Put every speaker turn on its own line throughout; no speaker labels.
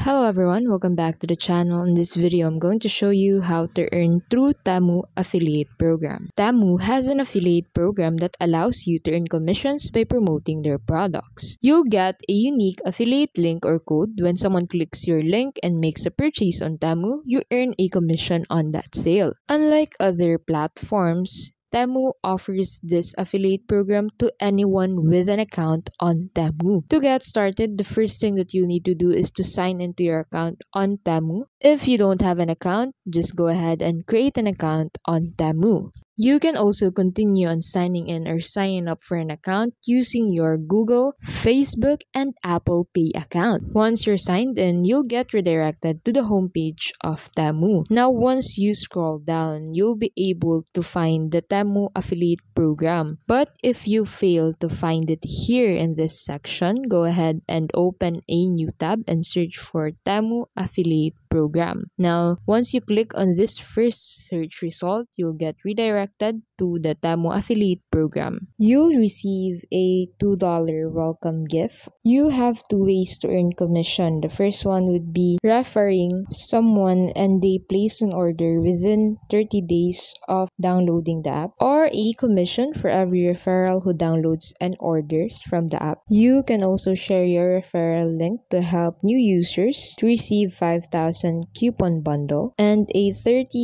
Hello everyone, welcome back to the channel. In this video, I'm going to show you how to earn through Temu affiliate program. Temu has an affiliate program that allows you to earn commissions by promoting their products. You'll get a unique affiliate link or code when someone clicks your link and makes a purchase on Temu. You earn a commission on that sale. Unlike other platforms, Temu offers this affiliate program to anyone with an account on Temu. To get started, the first thing that you need to do is to sign into your account on Temu. If you don't have an account, just go ahead and create an account on Temu. You can also continue on signing in or signing up for an account using your Google, Facebook, and Apple Pay account. Once you're signed in, you'll get redirected to the homepage of Temu. Now, once you scroll down, you'll be able to find the Temu affiliate program. But if you fail to find it here in this section, go ahead and open a new tab and search for Temu affiliate program. Now, once you click on this first search result, you'll get redirected to the Temu affiliate program. You'll receive a $2 welcome gift. You have two ways to earn commission. The first one would be referring someone and they place an order within 30 days of downloading the app, or a commission for every referral who downloads and orders from the app. You can also share your referral link to help new users to receive 5,000 coupon bundle and a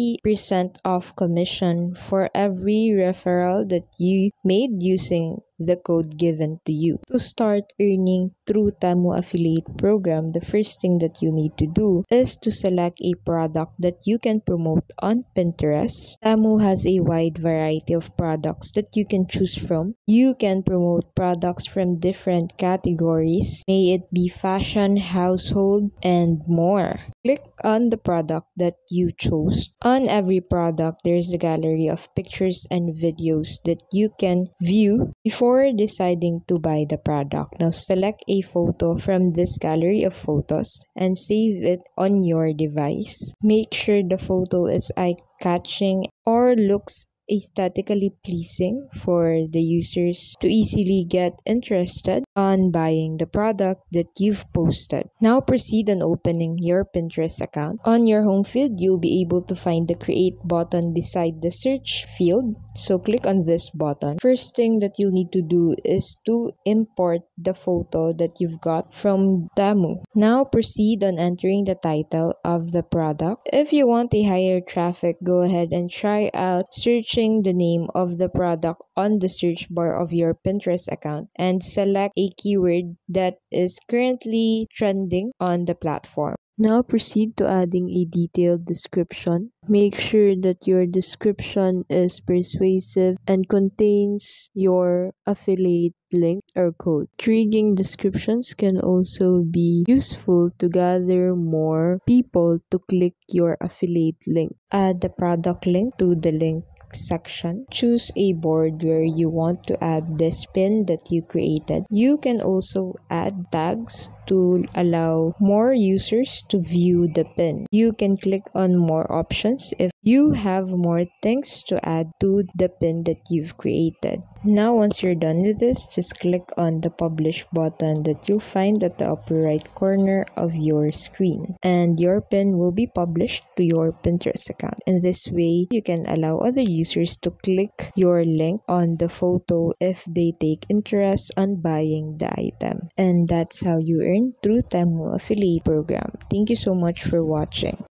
30% off commission for every referral that you made using the code given to you. To start earning through Temu affiliate program, the first thing that you need to do is to select a product that you can promote on Pinterest. Temu has a wide variety of products that you can choose from. You can promote products from different categories, may it be fashion, household, and more. Click on the product that you chose. On every product, there's a gallery of pictures and videos that you can view before deciding to buy the product. Now, select a photo from this gallery of photos and save it on your device. Make sure the photo is eye-catching or looks aesthetically pleasing for the users to easily get interested on buying the product that you've posted. Now proceed on opening your Pinterest account. On your home feed, you'll be able to find the create button beside the search field. So click on this button. First thing that you'll need to do is to import the photo that you've got from Temu. Now proceed on entering the title of the product. If you want a higher traffic, go ahead and try out searching the name of the product on the search bar of your Pinterest account and select a keyword that is currently trending on the platform. Now proceed to adding a detailed description. Make sure that your description is persuasive and contains your affiliate link or code. Intriguing descriptions can also be useful to gather more people to click your affiliate link. Add the product link to the link section. Choose a board where you want to add this pin that you created. You can also add tags to allow more users to view the pin. You can click on more options if you have more things to add to the pin that you've created. Now, once you're done with this, just click on the publish button that you'll find at the upper right corner of your screen, and your pin will be published to your Pinterest account. In this way, you can allow other users to click your link on the photo if they take interest on buying the item. And that's how you earn through Temu affiliate program. Thank you so much for watching.